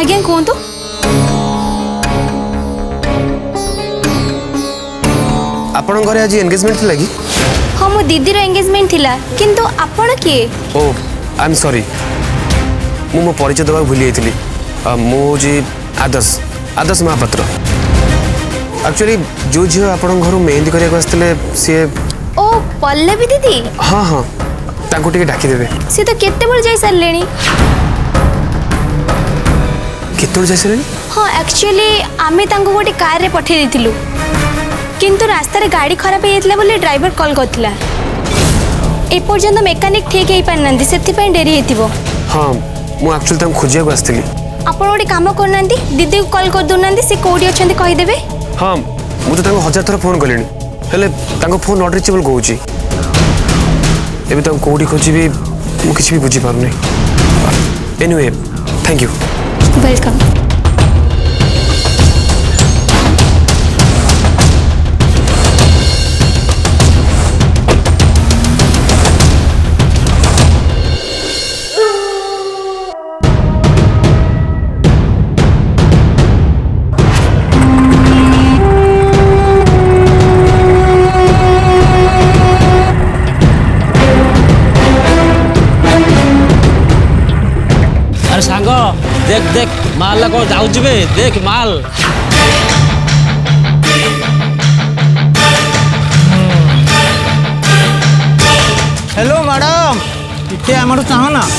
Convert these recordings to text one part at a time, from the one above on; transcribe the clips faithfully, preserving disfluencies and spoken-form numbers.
आज्ञा कहतु आपण घरे आज एंगेजमेंट थिला कि? हाँ मो दीदी रो एंगेजमेंट थिला किंतु आपण किए? ओ आई एम सॉरी मु मो परिचय दबा भूली जाइली। मु जी आदर्श आदर्श महापात्र। एक्चुअली जो झील आपण घर मेहंदी करने आसते सी ओ पल्लवी दीदी। हाँ हाँ तांको टिके डाकी देबे। सी तो केते बड़ जाई सारलेनी। केते बड़ जाई सारलेनी? हाँ एक्चुअली आमे तांको गोटे कार रे पठे देथिलु किंतु रास्ता रे गाड़ी खराब हो जाइतला बोले ड्राइवर कॉल करथिला। ए पर्यंत मेकानिक ठीक हे पारनांदी सेति पय डेरी हेतिबो। हाँ मु एक्चुअली तांको खोजिया को आस्थिली। आपण गोटे काम करनांदी दीदी को कॉल कर दोनांदी से कोडी अछंती कहि देबे। हाँ मु तो तांको हजार थर फोन कलेनी हेले तांको फोन नॉट रीचेबल कहूची। एबे तांको कोडी खोजिबी मु किछि भी बुझी पारुनी। Anyway thank you. Welcome. Song देख देख माल कौन जाऊँ बे देख माल। हेलो मैडम टे आम चाह ना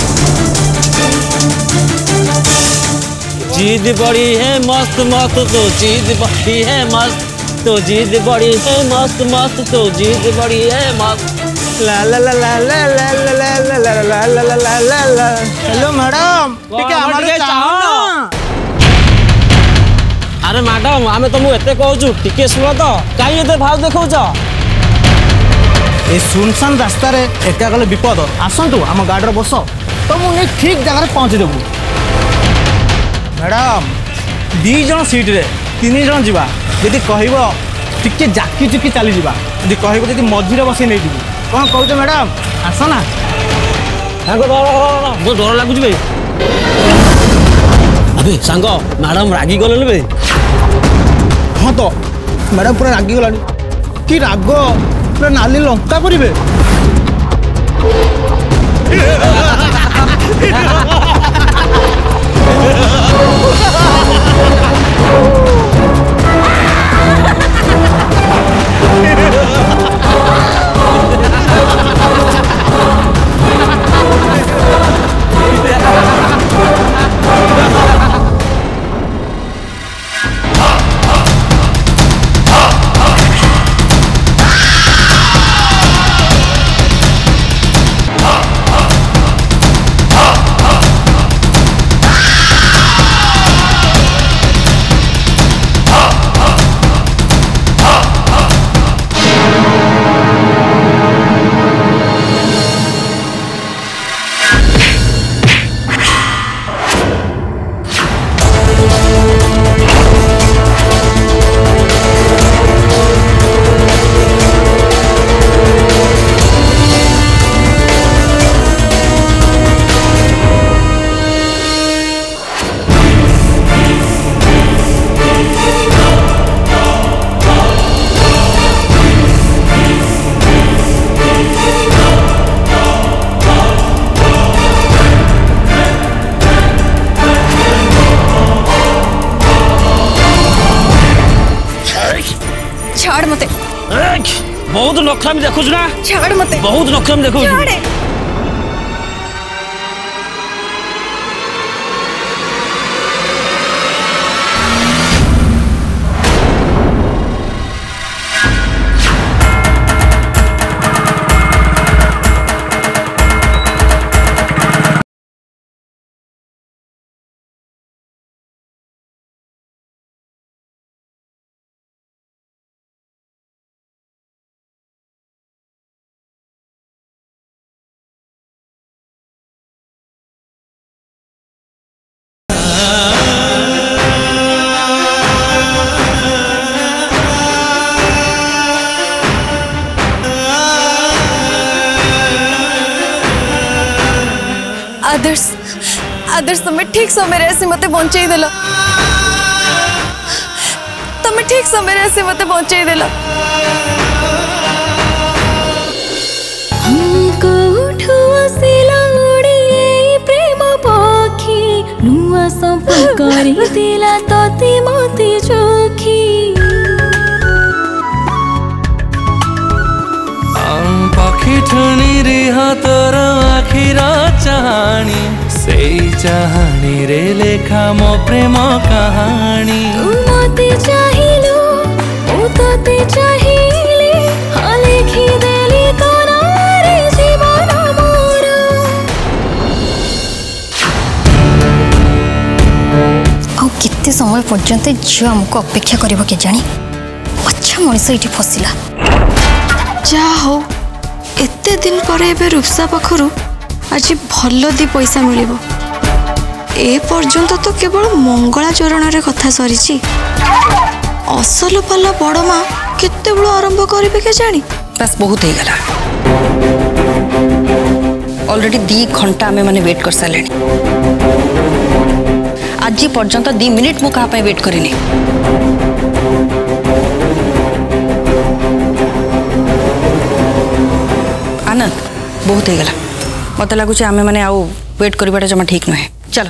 जीद बड़ी है मस्त मस्त तो जीद बड़ी है मस्त तो जीद बड़ी है मस्त मस्त तो जीद बड़ी है मस्त। ला ला ला ला ला ला ला ला ला ला ला ला ला ला ला। हेलो मैडम टिके हमर चाह। अरे मैडम आमे तुमको एते कहूँ टिके सुन तो कहीं एते भाव देखौछ। ए सुनसान रास्ता रे एका गले विपद आसंतु आम गाड़ी बस तो मुझे ठीक जगह पहुँची देबू। मैडम दी जन सीट रे तीन जन जीवा यदि कहब टिके जाकी चुकी चली जावा यदि कहब यदि मझीरे बस नहीं जीवु कौन कहते मैडम आस ना। बहुत डर लगुच बे। अबे सांग मैडम रागी गले बे। हाँ तो मैडम पूरा रागी गलानी कि राग पूरा नाली लंका करेंगे। छाड़ मते। बहुत नखरामी देखुछ ना। छाड़ मते। बहुत नखरामी देखुछ। आदर्श तुम्हें ठीक समय आसी मत बंचाई देल तुम्हें ठीक समय आसी मत बंचाई देल प्रेम पक्षी नुआ सब कर तोती मोती चोखी पक्षी ठुनी रिहा तोर आखिर चाहानी से चाहानी रे लेखा मो प्रेम कहानी तू मते चाहिलो ओ तते चाहिले हाँ लिखी देली तोरा रे जीवन मोर आ केते समय पर्यंत झील आमको अपेक्षा करिबो के जानी अच्छा मनीष ये फसिला जा हो एते दिन पर एबे रूपसा पाखरु आज भल दी पैसा मिलिबो ए पर्यंत तो केवल मंगला चरण रे कथा सरीची असल पाला बड़ माँ केते बड़ आरंभ करिबे के जानी बस बहुत हो गला ऑलरेडी दी घंटा आमे माने वेट कर साले आज पर्यंत दी मिनिट मु कहा वेट करिनी आनंद बहुत हो गला मत लगुच आमे माने आउ वेट करवाटा जमा ठीक नुहे चलो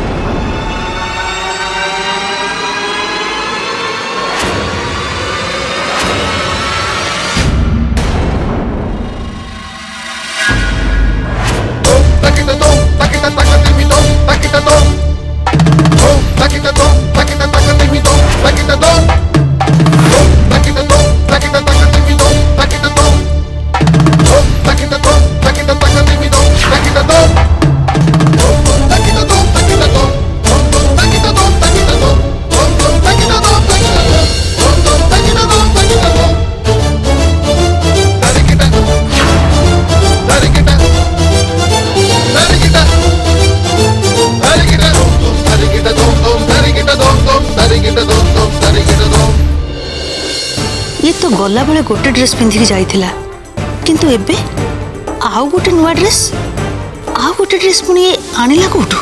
ये तो गला बेले गोटे ड्रेस पिंधिकी जाइथिला किंतु एबे आउ गोटे नुआ ड्रेस आउ गोटे ड्रेस पुणी आनिला कोठू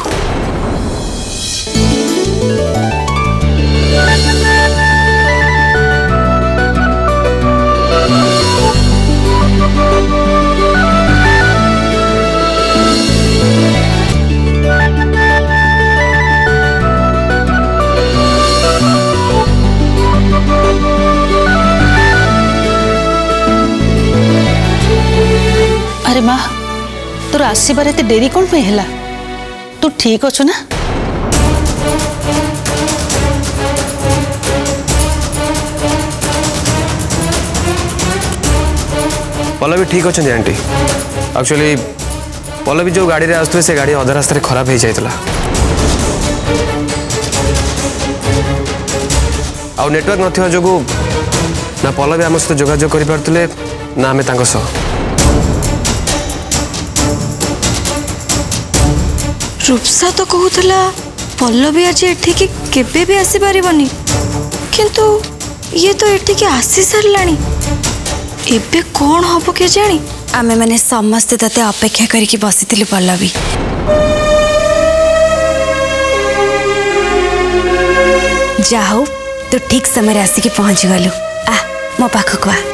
अरे माँ तोर आसबार एत डेरी कौन पे है तू ठीक अच्छु ना पल्लवी ठीक अच्छे आंटी एक्चुअली पल्लवी जो गाड़ी आसुए से गाड़ी अधा रास्ता खराब हो जाता आ नेटवर्क नथिबा जोगु ना पल्लवी आम सहित जोगाजोग कर पारुले ना आम सह रूपसा तो कहूला पल्लवी आज एठिकी केबे भी आसी पारिबनी किंतु ये तो एठिकी आसी सारलानी एबे कौन हबो के जानी आमे माने समस्ते तते अपेक्षा करके बसिथिलु पल्लवी जाओ तू ठीक समय आसिकी पहुंच गलु आ मो पाखक आ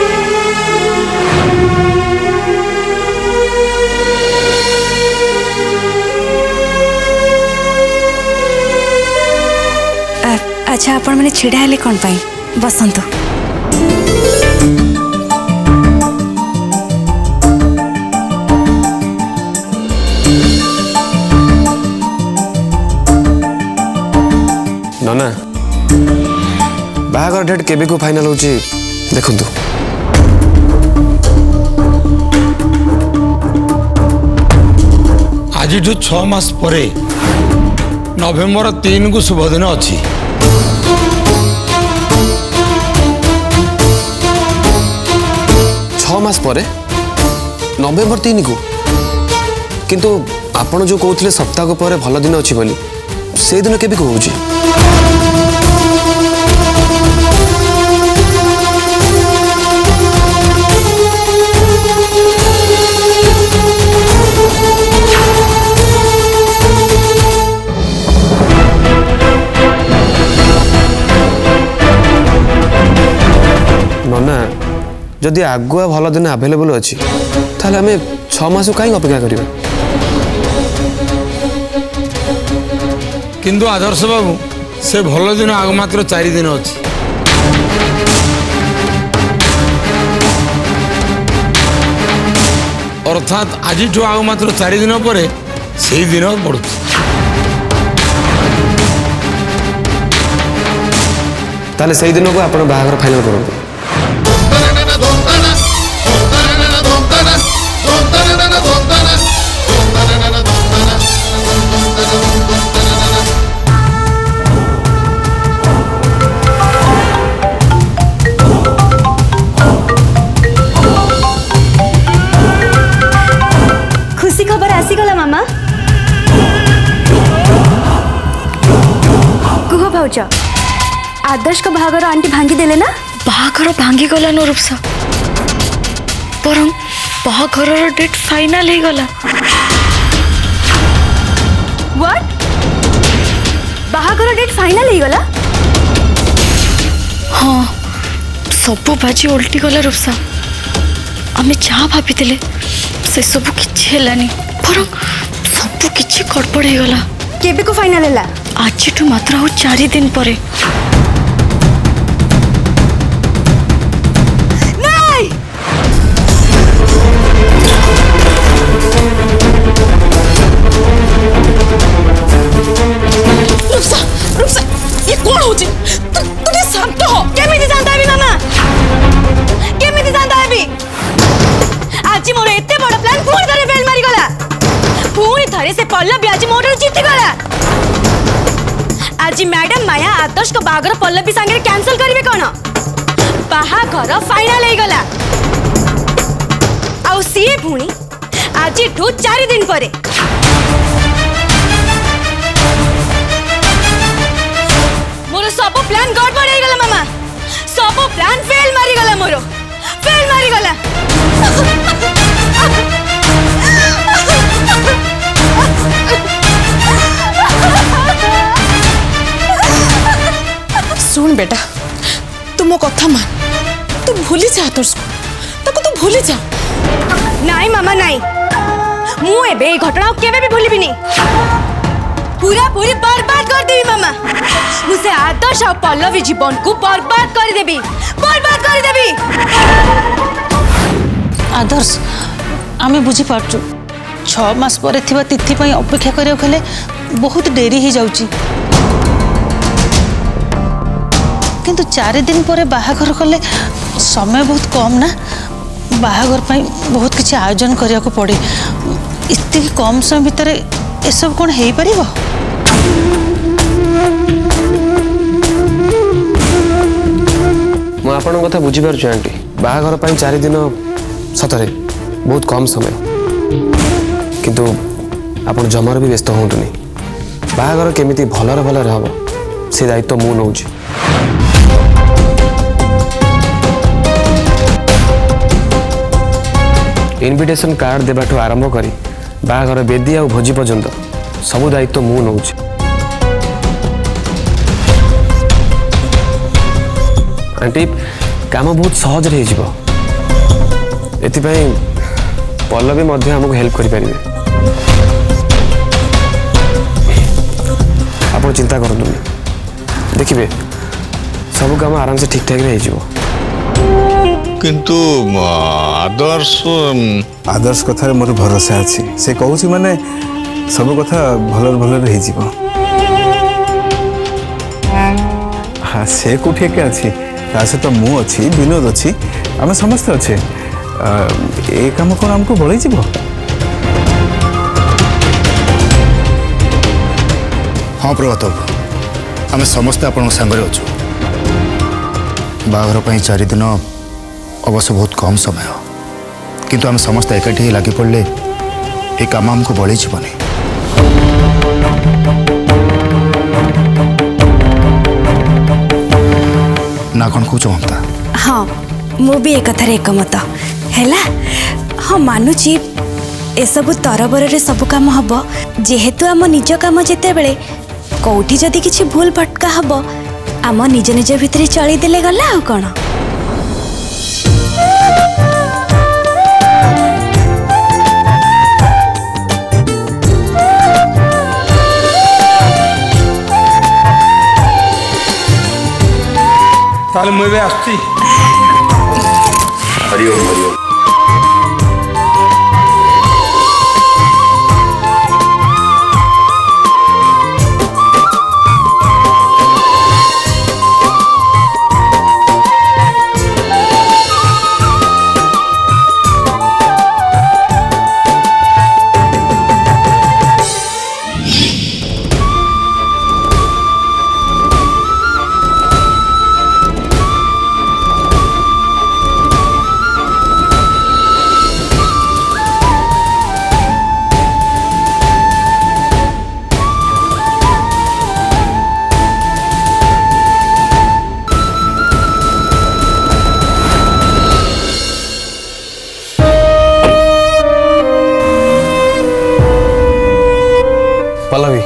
अच्छा आपण मैंने छिड़ा हेले कौन पाई बसंतु नना बाहागर डेट केबे को फाइनल होची देखंतु आज जो छह मास परे नवेम्बर तीन को शुभ दिन अच्छी छह मास परे नवेम्बर तीन को किंतु आपण जो कहते सप्ताह पर भल दिन अच्छी बोली से दिन केबे कहूँ जदि आगुआ भल दिन आभेलेबल अच्छी ताहले आम छमास कहीं अपेक्षा करिबा किंतु आदर्श बाबू से भल दिन आग मात्र चार दिन अच्छी अर्थात आज आग मात्र चार दिन पर से दिन पड़ू ताले से दिन को आप बाहर फाइनल करूँ खुशी खबर आसीगला मामा कुह भाउज आदर्श को बाहागर आंटी भांगी देले ना बाहागर भांगी गला नो रूपसा परम बाहागर डेट फाइनल ही गला व्हाट बाहागर डेट फाइनल ही गला हाँ सब बाजी उल्टी गला रूपसा आमे जहाँ भाभी देले से सब किछि हेलानी पर सब किछि गड़बड़ हो गला केबे को फाइनल हैला आज मात्र हो चार दिन परे नहीं रुक्सा रुक्सा ये कौन होची तू तू शांत हो केमिति शांत हेबी मामा केमिति शांत हेबी आज मोर एते बड़ प्लान पुणी थरे फेल मारी गला पुणी थरे से पल्लवी आज मोर जीती गला आज मैडम माया आदर्श को बागर पल्लवी संगे कैंसिल करिवे कोन बाहाघर फाइनल हे गला आउ सी पुणी आज ठू चार दिन परे मोर सब प्लान गड़बड़ हे गला मामा सब प्लान फेल मारी गला मोर फेल मारी गला सुन बेटा तू मो कथा मान तू भूली जा आदर्श को ताको तू भूली जा नहीं मामा नहीं मु एबे ए घटना केबे भी भूलिबी नहीं पूरा पूरी बर्बाद कर देबी मामा मुझे आदर्श और पल्लवी जीवन को बर्बाद कर देबी बर्बाद कर देबी आदर्श आमे बुझी पारचु छ मास पर थिबा तिथि पई अपेक्षा करियो खले बहुत देरी ही जाउची किंतु चार दिन पर बाहाघर कले समय बहुत कम ना बाहाघर पई बहुत किसी आयोजन करिया को पड़े इतनी कम समय भितर ए सब कोन हेई परिबो मु आपन कथा बुझी पारछु आंटी बाहाघर पई चार दिन सतरे बहुत कम समय किंतु आपन जमार भी व्यस्त होंतुनी बाहाघर केमिति भलर भलर हबो से दायित्व मु नउची इनविटेशन कार्ड देबाठू आरंभ करी बाहाघर बेदी आ भोजी पर्यंत सबू दायित्व मु नउची आंटी काम बहुत सहज रे जीवो एथिपाई पल्लवी मध्य हमको हेल्प करि परिबे आप चिंता करतु देखिए सब काम आराम से ठीक ठाक रही किंतु आदर्श आदर्श कथार मोर भरोसा अच्छी से कहूँ माने सब कथा भल भल हाँ से कौटी एके अच्छी ता सहित मु अच्छी विनोद अच्छी आम समस्ते अच्छे ए काम कौन आमको बड़े जीव हाँ प्रभात आम समस्ते आपण सांगे अच्छु बाहर चार दिन अवश्य बहुत कम समय किंतु आम समस्त एकाठी लगी पड़े ये काम आमको बड़े जीवनी ना कौन कौच ममता हाँ मु भी एक कथार एकमत हैला हाँ मानुची एसबु तरबर सब काम हम जेहेतु आम निज काम जिते बेले कौटी जदि किछि भूल भटका हम आम निज निज भितर चली देले गला आ कौन ताले मुझे आसती हरिओम हरिओम पल्लवी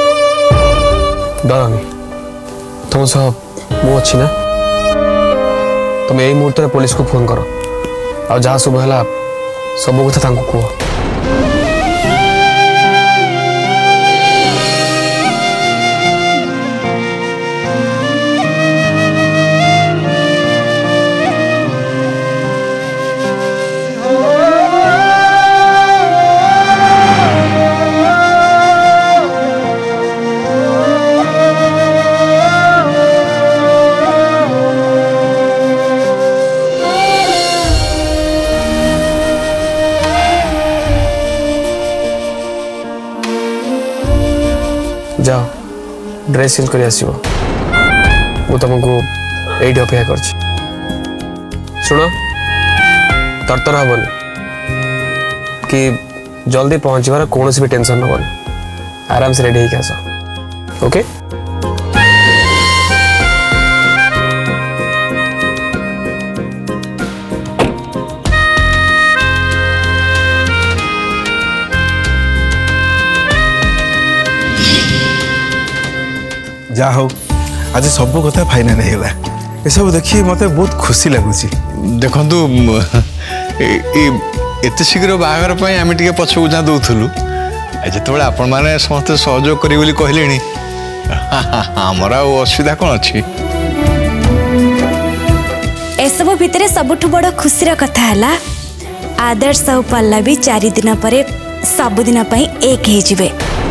डरनी तुम सह मु अच्छी ना तुम यही मुहूर्त में पुलिस को फोन कर आ जहाँ सब है सब कथा कह जाओ ड्रेस चेंज कर आसो मु तुमको ये अपेक्षा कर शुण तरतर हेनी कि जल्दी पहुँचार कौन भी टेंशन नबनी आराम से रेडी होकर आस ओके जा हो आज सब कथा फाइनाल होगा ये सब देखिए मत बहुत खुशी लगुच देखु एत शीघ्र बाहर आम टे पछकू जा दूलु जो आपण मैंने समस्त सहयोग करी कहले आमर असुविधा कौन अच्छी एसबू भितर सबुठ बड़ खुशी कथा है आदर्श और पल्लवी चार दिन पर सबुदिन एक हो जिवे।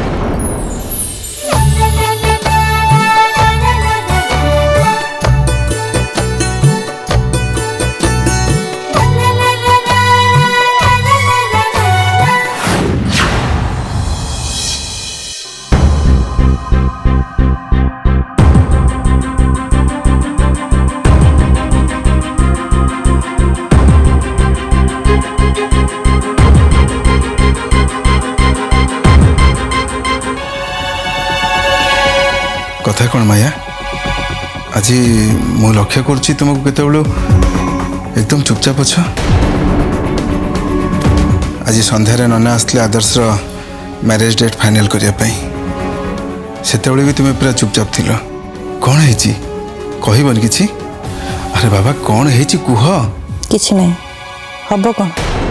कथा कौन माया आज मु लक्ष्य करुच्ची तुमको केत एकदम चुपचाप अच्छ आज संध्यारे नना आसले आदर्श मैरिज डेट फाइनल करने से भी तुम्हें पूरा चुपचाप थिल कौन है कहबन कि अरे बाबा कौन है कुह किछि नहीं हब कौन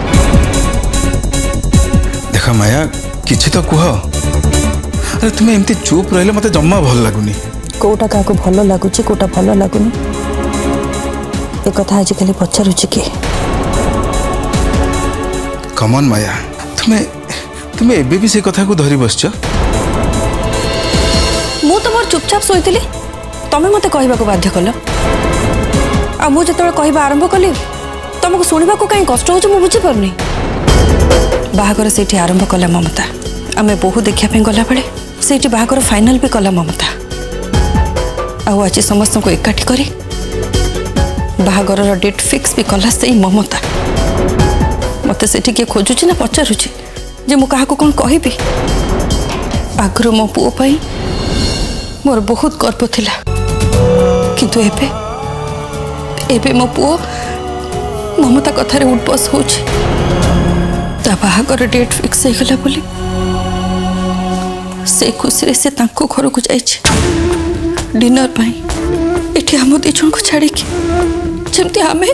देख माया किछि तो कुह अरे तुम्हें एमती चुप रहिले मते जम्मा भल लागुनी कोटा का भल लगुच कोटा भल लगुनी ए कथा आज खाली पचारुची कि कमन माया तुम्हें तुम्हें एबे भी से कथा को धरी बसछ मु तो मोर चुपचाप सोईतिली तमे मते कहबा को बाध्य कल आ मु जतबे कहबा आरंभ कली तुमको सुनिबा को कहीं कष्ट हो मु बुझी परनी बाहागर सेठी आरंभ कला ममता आमे बहु देखिया पे गला बेले सेठी बाहागर फाइनल भी कला ममता आउ आज समस्त को एकाठी करी बाहागर डेट फिक्स भी कला से ममता मत से किए खोजुची ना पचारुची जे मु काहा को कौन कहबी आगु मो पुओ पाई मोर बहुत गर्व थिला किंतु एबे एबे मो पुओ ममता कथारे उठबस होची ता बाहागर डेट फिक्स होगला बोली से खुशी से तांको घर को जाइए डिनर पाई एठी हम दी जन को छाड़ी की जमती आमे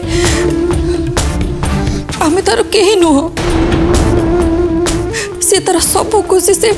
आमे तार केही नुह से तार सब खुशी से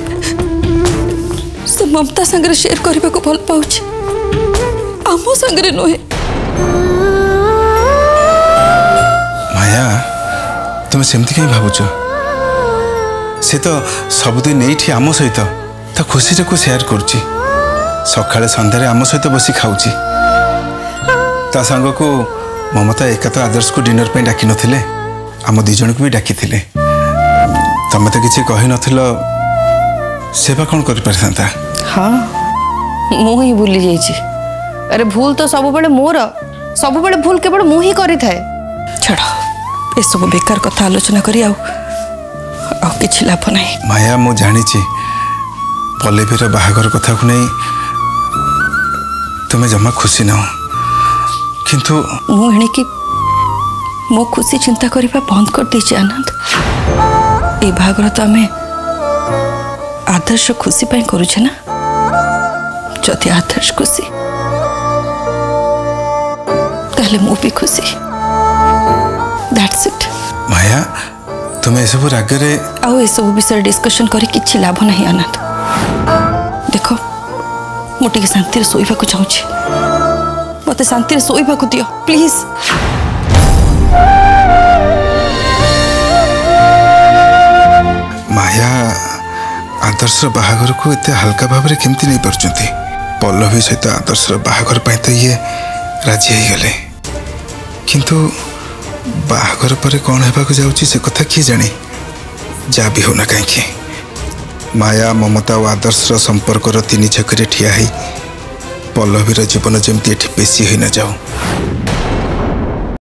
से ममता संगे शेयर करने को भल पाउछ आमो संगे नुहे माया तुम सेमती कहीं भावुच से तो सबुदिन ये आम सहित ता खुशी को सेयार करुच्ची सकाଳେ ସନ୍ଧ୍ୟାରେ ଆମ ସହିତ ବସି ଖାଉଛି ତା ସାଙ୍ଗକୁ ମମତା ଏକା ତ ଆଦର୍ଶକୁ ଡିନର ପାଇଁ ଡାକି ନଥିଲେ ଆମ ଦି ଜଣକୁ ବି ଡାକିଥିଲେ ତମେ ତ କିଛି କହି ନଥିଲ ସେବା କ'ଣ କରିପାରିଥାନ୍ତା ହଁ ମୁଁ ହିଁ ଭୁଲି ଯାଇଛି अरे भूल तो सब बेले मोर सब बेले भूल केवल मु ही करी थाए छाड़ ए सब बेकार कथा आलोचना करी आउ आ किछि लाभ नहीं माया मु जानिछि पल्लवीर बाहागर कथा को नहीं तुम्हें जमा खुशी ना किंतु मु एणे कि मो खुशी चिंता करबा बंद कर दी आनंद ए बाहागर तो आमे आदर्श खुशी पाई करू छे ना जदि आदर्श खुशी ताले मु भी खुशी दैट्स इट माया तुम्हें ए सब रागरे आउ ए सब विषय डिस्कशन करी किछि लाभ नहीं आनंद देखो मुझे शांति शोवा को चाहूँ मत शांति शोवा को दियो प्लीज माया आदर्श बाहागर को इतने हल्का भाव में केमती नहीं पार्टी पल्लवी सहित आदर्श बाहागर पाई तो ये राजी हो गले किंतु बाहागर पर कौन होगा जाऊँगी से कथा किए जाने जा भी होना कहीं माया ममता और आदर्श संपर्क तीन छकरे ठिया पल्लवीर जीवन जमती बेसी हो न जाऊ।